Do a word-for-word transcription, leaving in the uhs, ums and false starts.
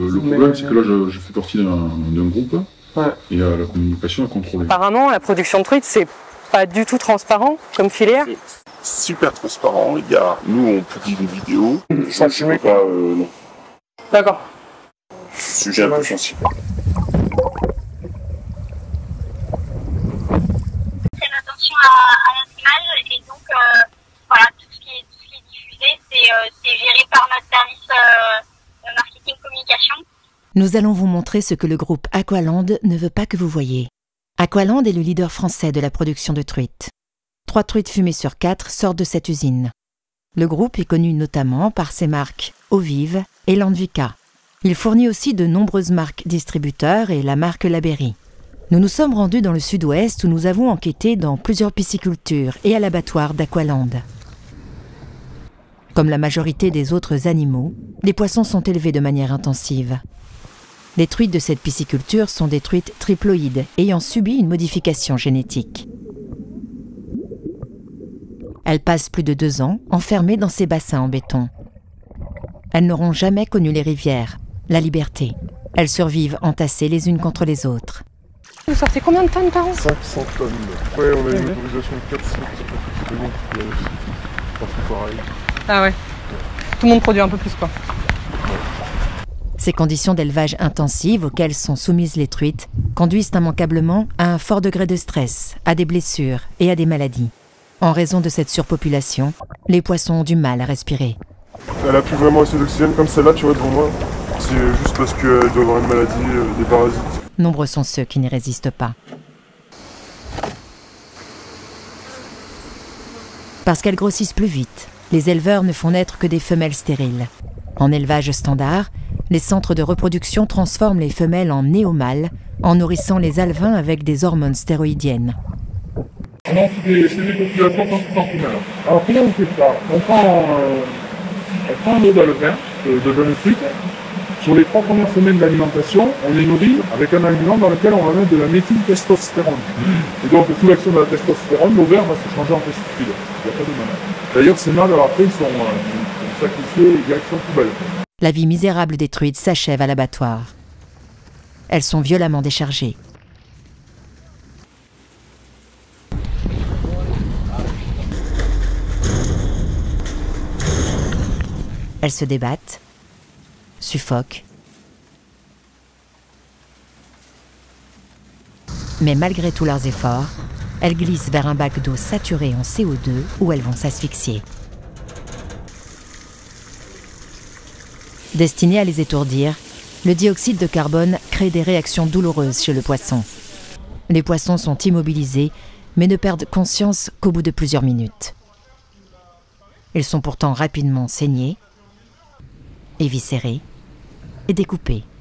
Le problème, c'est que là, je, je fais partie d'un groupe, ouais. Et euh, la communication est contrôlée. Apparemment, la production de truites, c'est pas du tout transparent comme filière. Super transparent. Il y a, nous, on publie des vidéos. Sans fumer, quoi. Euh, non. D'accord. Sujet un peu sensible. Très attention à, à notre image et donc euh, voilà, tout ce qui est, tout ce qui est diffusé, c'est euh, géré par notre service euh, marketing communication. Nous allons vous montrer ce que le groupe Aqualand ne veut pas que vous voyez. Aqualand est le leader français de la production de truites. Trois truites fumées sur quatre sortent de cette usine. Le groupe est connu notamment par ses marques Eau-Vive et Landvika. Il fournit aussi de nombreuses marques distributeurs et la marque Laberry. Nous nous sommes rendus dans le sud-ouest où nous avons enquêté dans plusieurs piscicultures et à l'abattoir d'Aqualand. Comme la majorité des autres animaux, les poissons sont élevés de manière intensive. Les truites de cette pisciculture sont des truites triploïdes ayant subi une modification génétique. Elles passent plus de deux ans enfermées dans ces bassins en béton. Elles n'auront jamais connu les rivières, la liberté. Elles survivent entassées les unes contre les autres. Vous sortez combien de tonnes par an? cinq cents tonnes. Ouais, on a une autorisation de quatre cents. C'est bon, c'est pareil. Ah ouais. Tout le monde produit un peu plus, quoi. Ces conditions d'élevage intensives auxquelles sont soumises les truites conduisent immanquablement à un fort degré de stress, à des blessures et à des maladies. En raison de cette surpopulation, les poissons ont du mal à respirer. Elle n'a plus vraiment assez d'oxygène comme celle-là, tu vois, devant moi. C'est juste parce qu'elle doit avoir une maladie, euh, des parasites. Nombreux sont ceux qui n'y résistent pas. Parce qu'elles grossissent plus vite, les éleveurs ne font naître que des femelles stériles. En élevage standard, les centres de reproduction transforment les femelles en néomâles en nourrissant les alevins avec des hormones stéroïdiennes. Non, c'est des, des populations cent pour cent femelles. Alors comment on fait ça? On prend, euh, on prend un lot d'alevins, de, de jeunes truites. Sur les trois premières semaines d'alimentation, on les nourrit avec un aliment dans lequel on va mettre de la méthyltestostérone. Et donc, sous l'action de la testostérone, l'ovaire va se changer en testicule. Il n'y a pas de malade. D'ailleurs, ces mâles, alors après, ils sont, euh, ils sont sacrifiés direction poubelle. La vie misérable des truites s'achève à l'abattoir. Elles sont violemment déchargées. Elles se débattent, suffoquent. Mais malgré tous leurs efforts, elles glissent vers un bac d'eau saturé en C O deux où elles vont s'asphyxier. Destiné à les étourdir, le dioxyde de carbone crée des réactions douloureuses chez le poisson. Les poissons sont immobilisés, mais ne perdent conscience qu'au bout de plusieurs minutes. Ils sont pourtant rapidement saignés, éviscérés et découpés.